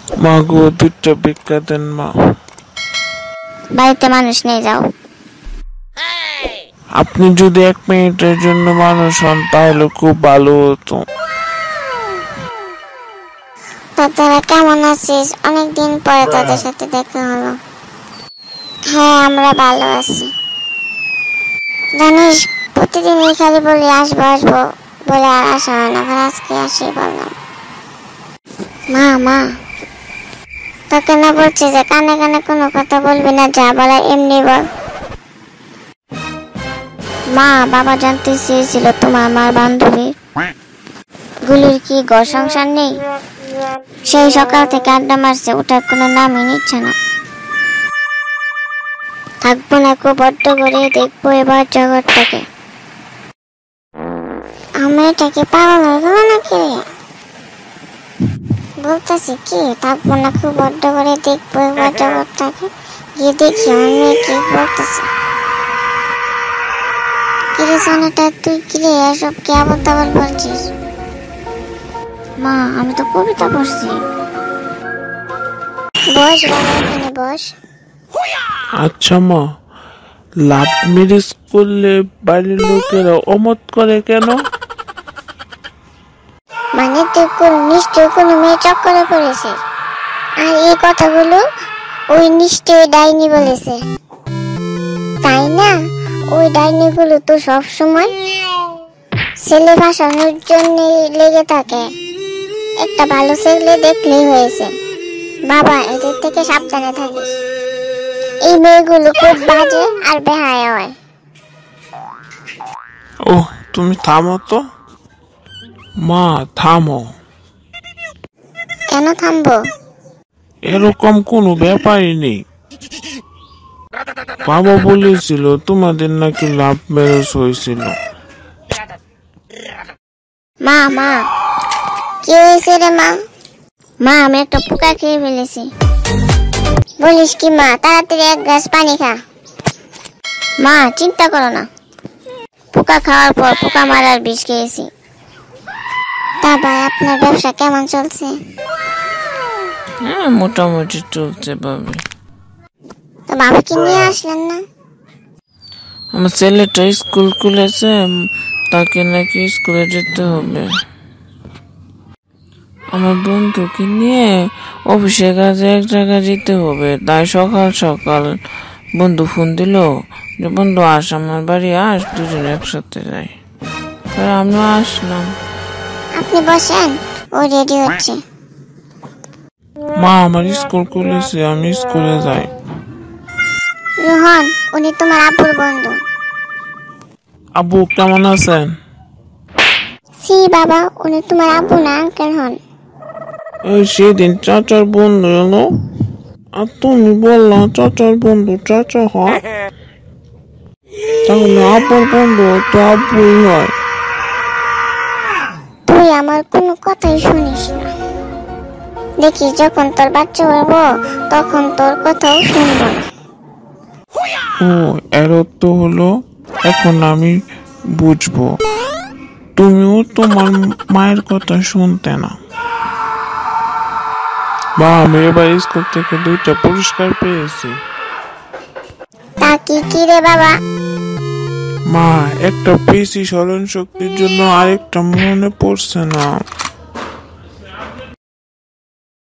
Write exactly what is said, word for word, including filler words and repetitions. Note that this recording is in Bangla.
মা গো, দুধটা ভিক্ষা দেন মা। বাড়িতে মানুষ নেই, যাও। আপনি যদি এক মিনিটের জন্য মানুষ হন তাহলে খুব ভালো হতো। তোরা কেমন আছিস? অনেকদিন পরে তোদের সাথে দেখা হলো। হ্যাঁ, আমরা ভালো আছি। জানিস, প্রতিদিনই খালি বলি আসবো আসবো বলে আর আসা হয় না, আজকে আসি বললাম। মা মা তোকে না বলছি যে কানে কানে কোনো কথা বলবি না, যা বলার এমনি বল। মা, বাবা জানতে চেয়েছিল তোমার মার বান্ধবী গুলির কি ঘর সংসার নেই। সেই সকাল থেকে আড্ডা মারছে, ওটার কোনো নামই নিচ্ছে না। থাকবো না, খুব বড্ড করে দেখবো এবার জগৎটাকে। আমি এটাকে পাগল হয়ে গেল নাকি রে? বলতেছি কি, থাকবো না, খুব বড্ড করে দেখবো এবার জগৎটাকে। গিয়ে দেখি আমার মেয়ে কি বলতেছে। কিরে সোনাটা, তুই কিরে এসব কি আবল তাবল বলছিস? মা, আমি তো কবিতা পড়ছি। বস বাবা, এখানে বস। আচ্ছা মা, লাভ ম্যারেজ করলে বাড়ির লোকেরা অমত করে কেন? মানে তুই কোন নিশ্চয় কোনো মেয়ে চক্করে পড়েছে, আর এই কথাগুলো ওই নিশ্চয় ডাইনি বলেছে, তাই না? ওই ডাইনিগুলো তো সব সময় ছেলে ভাসানোর জন্য লেগে থাকে। একটা ভালো ছেলে দেখলেই হয়েছে। বাবা, এদের থেকে সাবধানে থাকিস। এই মেয়েগুলো খুব বাজে আর বেহায়া হয়। ও, তুমি থামো তো মা, থামো। কেন থামবো? এরকম কোনো ব্যাপারই নেই। বাবা বলেছিল তোমাদের নাকি লাভ ম্যারেজ হয়েছিল। মা মা কি হয়েছে রে মা? মা, আমি একটা পোকা খেয়ে ফেলেছি। বলিস কি মা? তাড়াতাড়ি এক গ্লাস পানি খা। মা, চিন্তা করো না, পোকা খাওয়ার পর পোকা মারার বিষ খেয়েছি। তা ভাই, আপনার ব্যবসা কেমন চলছে? হ্যাঁ, মোটামুটি চলছে ভাবে। তো বাবাকে নিয়ে আসলেন না? আমার ছেলেটা স্কুল খুলেছে, তাকে নাকি স্কুলে যেতে হবে। আমার বন্ধুকে নিয়ে অফিসের কাজে এক জায়গায় যেতে হবে, তাই সকাল সকাল বন্ধু ফোন দিল যে বন্ধু আস, আমার বাড়ি আস, দুজনে একসাথে যাই। তাই আমিও আসলাম। আপনি বসেন, ও রেডি হচ্ছে। মা, আমার স্কুল খুলেছে, আমি স্কুলে যাই। রোহন, উনি তোমার আব্বুর বন্ধু। আব্বু কেমন আছেন? সি বাবা, উনি তোমার আব্বু না আঙ্কেল হন। ওই সেদিন চাচার বন্ধু এলো, আর তুমি বললা চাচার বন্ধু চাচা হয়, তাহলে আব্বুর বন্ধু তো আব্বুই হয়। তুই আমার কোনো কথাই শুনিস না। দেখিস, যখন তোর বাচ্চা হবো তখন তোর কথাও শুনবো না। ও, এর অর্থ হলো এখন আমি বুঝবো তুমিও তোমার মায়ের কথা শুনতে না। বা, আমি এবার স্কুল থেকে দুইটা পুরস্কার পেয়েছি। তা কি কি রে বাবা? মা, একটা পেয়েছি স্মরণ শক্তির জন্য, আরেকটা মনে পড়ছে না।